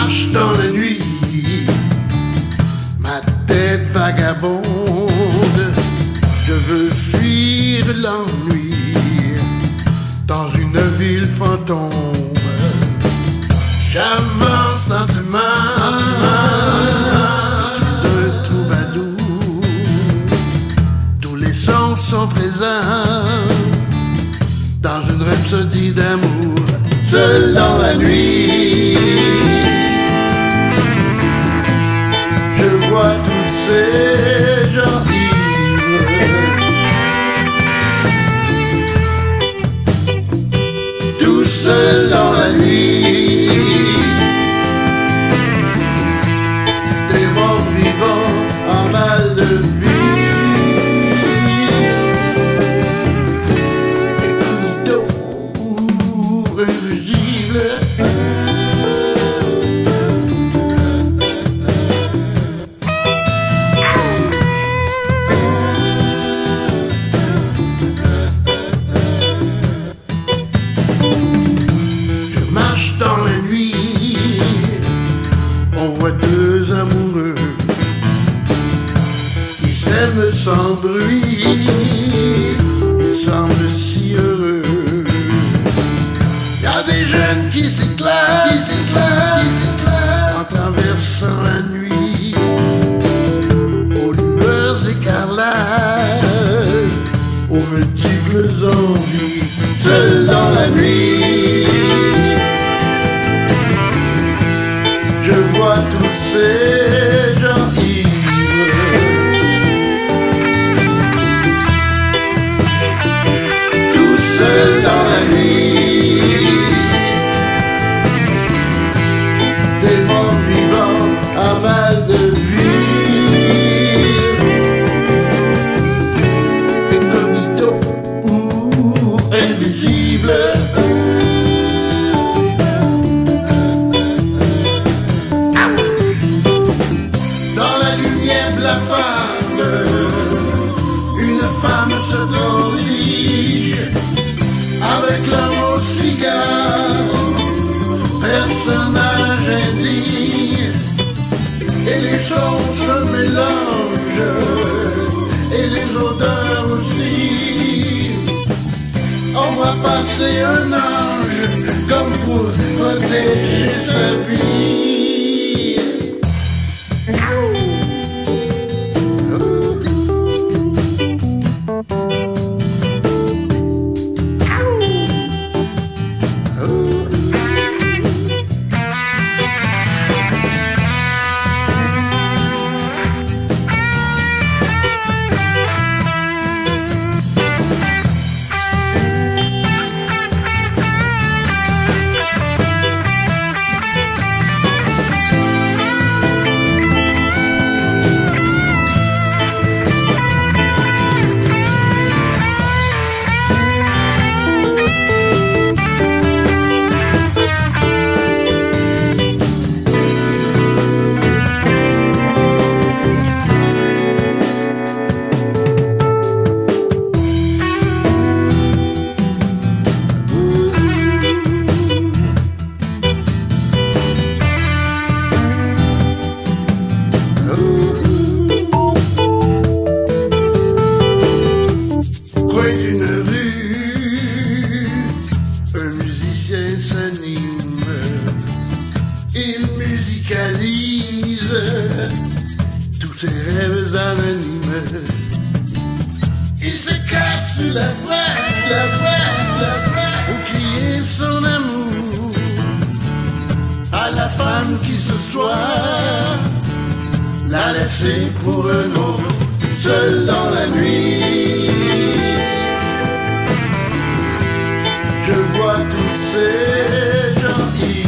marche dans la nuit, ma tête vagabonde. Je veux fuir l'ennui dans une ville fantôme. J'avance lentement, je suis un troubadour. Tous les sons sont présents dans une rhapsodie d'amour. Seul dans la nuit, je vois tous ces gens ivres, tout seul dans la nuit, des morts vivants en mal de vie. Je marche dans la nuit, on voit deux amoureux, ils s'aiment sans bruit, ils semblent si heureux. Y'a des jeunes qui s'éclatent en traversant la nuit aux lueurs écarlates, aux multiples envies. Seul dans la nuit, je vois tous ces gens ivres, tout seul dans la nuit, des morts vivants à mal de vie, incognito ou invisible. Dans la lumière blafarde, une femme se transige avec l'homme au cigare, personnage indigne, et les sons se mélangent, et les odeurs aussi. On voit passer un ange comme pour protéger sa vie. Il musicalise tous ses rêves anonymes. Il se cache sur la voix, pour crier son amour à la femme qui ce soir l'a laissé pour un autre, seul dans la nuit. Je vois tous ces gens